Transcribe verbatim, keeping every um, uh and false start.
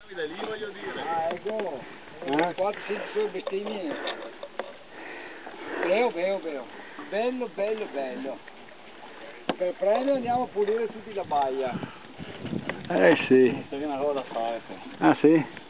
Da lì voglio dire. Ah, ecco. Eh? quattro cinque bestemmie. Beo, beo, beo. Bello, bello, bello. Per premio andiamo a pulire tutti la baia. Eh sì. C'è una roba da fare. Ah sì?